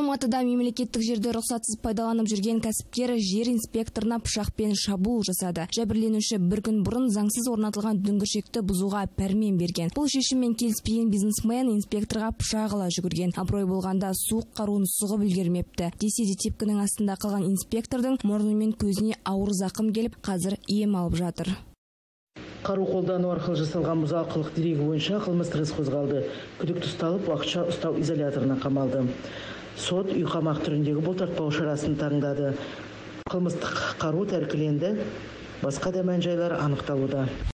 Алматыда мемлекеттік жерді рұқсатсыз пайдаланып жүрген кәсіпкер жер инспекторына пышақпен шабуыл жасады. Жәбірленуші бір күн бұрын заңсыз орнатылған дүңгіршекті бұзуға пәрмен берген. Бұл шешіммен келіспеген бизнесмен инспекторға пышақ ала жүгірген. Абырой болғанда суық қаруын сұғып үлгермепті. Десе де тепкінің астында қалған инспектордың мұрны мен көзіне ауыр зақым келіп, қазір ем алып жатыр. Қару қолдану арқылы жасалған бұзақылық дерегі бойынша қылмыстық іс қозғалды. Күдікті ұсталып, уақытша ұстау изоляторына қамалды. Сот үй қамақ түріндегі бұлтартпау шарасын таңдады. Қылмыстық қару тәркіленді. Басқа да мән-жайлар анықталуда.